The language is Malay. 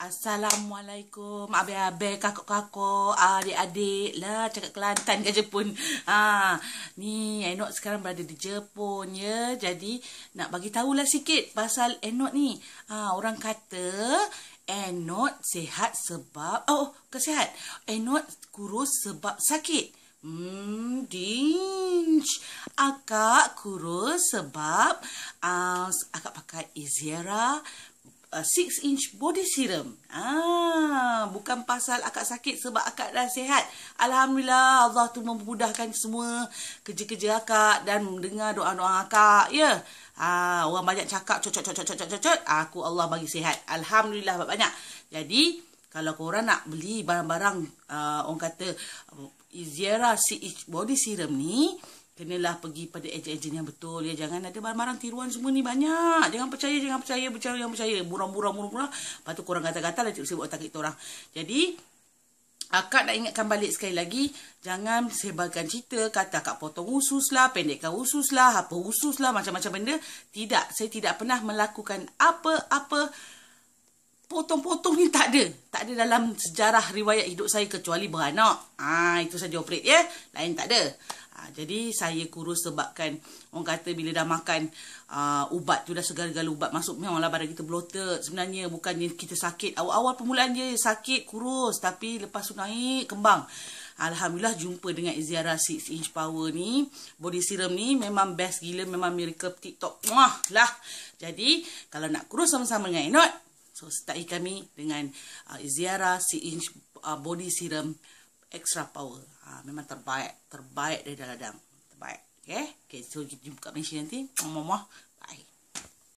Assalamualaikum, abe-abe, kakak-kakak, adik-adik lah, cakap Kelantan ke Jepun. Ni Enok sekarang berada di Jepun ya. Jadi nak bagi tahulah sikit pasal Enok ni. Orang kata Enok sihat sebab sihat. Enok kurus sebab sakit. Akak kurus sebab akak pakai Eziera 6-inch body serum. Bukan pasal akak sakit sebab akak dah sihat. Alhamdulillah, Allah tu memudahkan semua kerja-kerja akak dan mendengar doa-doa akak. Ya. Orang banyak cakap cocot. Aku Allah bagi sihat. Alhamdulillah banyak. Jadi, kalau korang nak beli barang-barang orang kata Eziera 6-inch body serum ni, kenalah pergi pada ejen-ejen yang betul ya. Jangan ada barang-barang tiruan semua ni banyak. Jangan percaya. Murah. Lepas tu korang gatal-gatal lah sibuk otak kita orang. Jadi akak nak ingatkan balik sekali lagi, jangan sebarkan cerita kata akak potong usus lah, pendekkan usus lah, apa usus lah, macam-macam benda. Tidak, saya tidak pernah melakukan apa-apa potong-potong ni. Tak ada dalam sejarah riwayat hidup saya kecuali beranak. Itu saja operate ya. Lain tak ada. Jadi saya kurus sebabkan orang kata bila dah makan ubat tu, dah segala-gala ubat masuk, memanglah badan kita bloated. Sebenarnya bukannya kita sakit. Awal-awal permulaan je sakit, kurus. Tapi lepas tu naik, kembang. Alhamdulillah jumpa dengan Eziera 6-inch power ni. Body serum ni memang best gila. Memang miracle TikTok. Lah. Jadi kalau nak kurus sama-sama dengan Enok, so sertai kami dengan Eziera 6-inch body serum extra power. Memang terbaik dari dalam. Terbaik. Okay, so jumpa kat Malaysia nanti.